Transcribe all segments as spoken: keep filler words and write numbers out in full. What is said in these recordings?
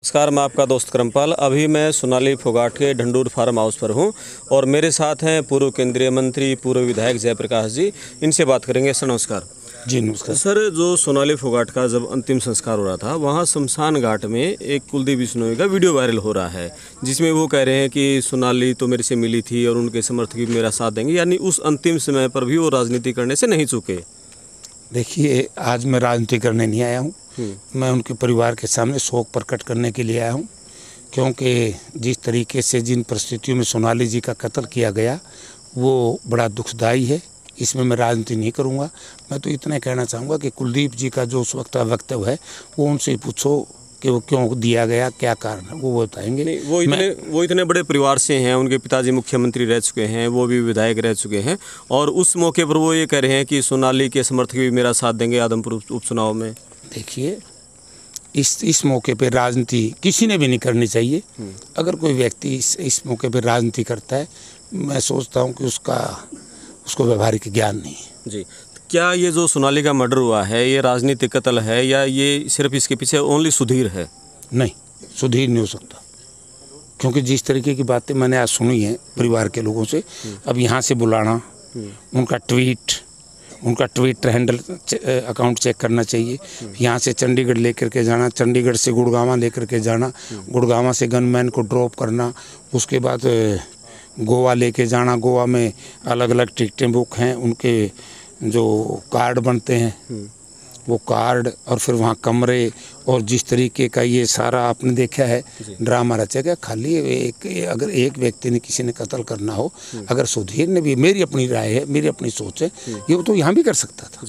नमस्कार, मैं आपका दोस्त क्रमपाल। अभी मैं सोनाली फोगाट के ढंडूर फार्म हाउस पर हूं और मेरे साथ हैं पूर्व केंद्रीय मंत्री, पूर्व विधायक जयप्रकाश जी। इनसे बात करेंगे। सर नमस्कार। जी नमस्कार। सर, जो सोनाली फोगाट का जब अंतिम संस्कार हो रहा था, वहां शमशान घाट में एक कुलदीप बिश्नोई का वीडियो वायरल हो रहा है, जिसमें वो कह रहे हैं कि सोनाली तो मेरे से मिली थी और उनके समर्थक भी मेरा साथ देंगे, यानी उस अंतिम समय पर भी वो राजनीति करने से नहीं चूके। देखिए, आज मैं राजनीति करने नहीं आया हूँ, मैं उनके परिवार के सामने शोक प्रकट करने के लिए आया हूँ, क्योंकि जिस तरीके से जिन परिस्थितियों में सोनाली जी का कत्ल किया गया वो बड़ा दुखदाई है। इसमें मैं राजनीति नहीं करूँगा। मैं तो इतना कहना चाहूँगा कि कुलदीप जी का जो उस वक्त का वक्तव्य है वो उनसे पूछो कि वो क्यों दिया गया, क्या कारण है, वो बताएंगे। नहीं, वो इतने वो इतने बड़े परिवार से हैं, उनके पिताजी मुख्यमंत्री रह चुके हैं, वो भी विधायक रह चुके हैं, और उस मौके पर वो ये कह रहे हैं कि सोनाली के समर्थक भी मेरा साथ देंगे आदमपुर उपचुनाव में। देखिए, इस इस मौके पे राजनीति किसी ने भी नहीं करनी चाहिए। अगर कोई व्यक्ति इस इस मौके पे राजनीति करता है, मैं सोचता हूँ कि उसका उसको व्यवहारिक ज्ञान नहीं है। जी, क्या ये जो सोनाली का मर्डर हुआ है ये राजनीतिक कत्ल है या ये सिर्फ इसके पीछे ओनली सुधीर है? नहीं, सुधीर नहीं हो सकता, क्योंकि जिस तरीके की बातें मैंने आज सुनी हैं परिवार के लोगों से, अब यहाँ से बुलाना, उनका ट्वीट उनका ट्वीट हैंडल अकाउंट चेक करना चाहिए, यहाँ से चंडीगढ़ लेकर के जाना, चंडीगढ़ से गुड़गांव लेकर के जाना, गुड़गांव से गनमैन को ड्रॉप करना, उसके बाद गोवा लेके जाना, गोवा में अलग अलग टिकटें बुक हैं, उनके जो कार्ड बनते हैं वो कार्ड, और फिर वहाँ कमरे, और जिस तरीके का ये सारा आपने देखा है ड्रामा रचा गया। खाली एक अगर एक व्यक्ति ने किसी ने कत्ल करना हो, अगर सुधीर ने भी, मेरी अपनी राय है, मेरी अपनी सोच है, ये तो यहाँ भी कर सकता था।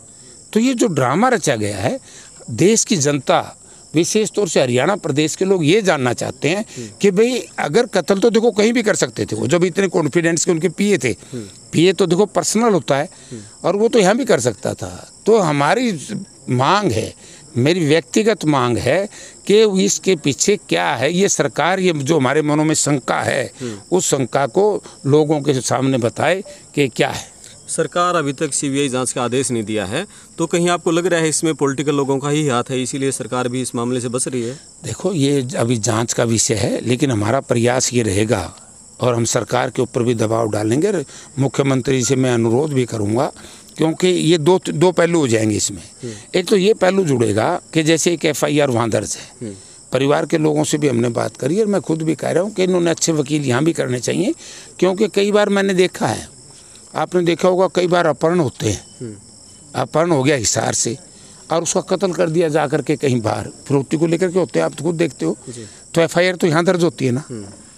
तो ये जो ड्रामा रचा गया है, देश की जनता, विशेष तौर से हरियाणा प्रदेश के लोग ये जानना चाहते हैं कि भाई अगर कत्ल तो देखो कहीं भी कर सकते थे, वो जब इतने कॉन्फिडेंस के उनके पीए थे, पीए तो देखो पर्सनल होता है, और वो तो यहाँ भी कर सकता था। तो हमारी मांग है, मेरी व्यक्तिगत मांग है कि इसके पीछे क्या है, ये सरकार, ये जो हमारे मनों में शंका है, उस शंका को लोगों के सामने बताए कि क्या है। सरकार अभी तक सीबीआई जांच का आदेश नहीं दिया है, तो कहीं आपको लग रहा है इसमें पॉलिटिकल लोगों का ही हाथ है, इसीलिए सरकार भी इस मामले से बच रही है? देखो, ये अभी जांच का विषय है, लेकिन हमारा प्रयास ये रहेगा और हम सरकार के ऊपर भी दबाव डालेंगे। मुख्यमंत्री से मैं अनुरोध भी करूँगा, क्योंकि ये दो दो पहलू हो जाएंगे इसमें। एक तो ये पहलू जुड़ेगा कि जैसे एक एफ आई आर वहाँ दर्ज है, परिवार के लोगों से भी हमने बात करी, और मैं खुद भी कह रहा हूँ कि इन्होंने अच्छे वकील यहाँ भी करने चाहिए, क्योंकि कई बार मैंने देखा है, आपने देखा होगा, कई बार अपहरण होते हैं, अपहरण हो गया हिसार से और उसका कत्ल कर दिया जा करके कहीं बाहर, फिरौती को लेकर के होते हैं, आप तो खुद देखते हो, तो एफ आई आर तो यहाँ दर्ज होती है ना।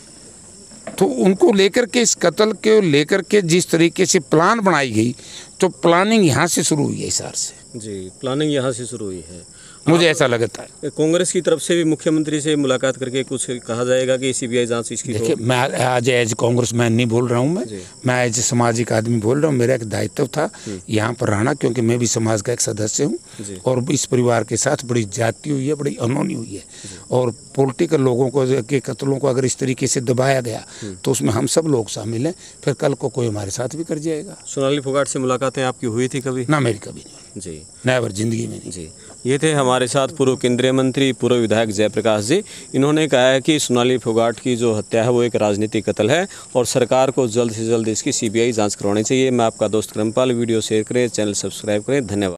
तो उनको लेकर के, इस कत्ल के लेकर के जिस तरीके से प्लान बनाई गई, तो प्लानिंग यहाँ से शुरू हुई है, हिसार से। जी, प्लानिंग यहाँ से शुरू हुई है, मुझे ऐसा लगता है। कांग्रेस की तरफ से भी मुख्यमंत्री से मुलाकात करके कुछ कहा जाएगा कि सीबीआई जांच इसकी? देखिए, मैं आज एज कांग्रेस मैन नहीं बोल रहा हूँ, मैं मैं एज सामाजिक आदमी बोल रहा हूँ। मेरा एक दायित्व था यहाँ पर रहना, क्योंकि मैं भी समाज का एक सदस्य हूँ, और इस परिवार के साथ बड़ी ज्यादती हुई है, बड़ी अनहोनी हुई है, और पॉलिटिकल लोगों को के कत्लों को अगर इस तरीके से दबाया गया तो उसमें हम सब लोग शामिल हैं, फिर कल को कोई हमारे साथ भी कर जाएगा। सोनाली फोगाट से मुलाकातें आपकी हुई थी कभी? ना, मेरी कभी नहीं। जी, नेवर, जिंदगी में नहीं। जी, ये थे हमारे साथ पूर्व केंद्रीय मंत्री, पूर्व विधायक जयप्रकाश जी। इन्होंने कहा है कि सोनाली फोगाट की जो हत्या है वो एक राजनीतिक कत्ल है और सरकार को जल्द से जल्द इसकी सीबीआई जांच करवानी चाहिए। मैं आपका दोस्त क्रमपाल। वीडियो शेयर करें, चैनल सब्सक्राइब करें। धन्यवाद।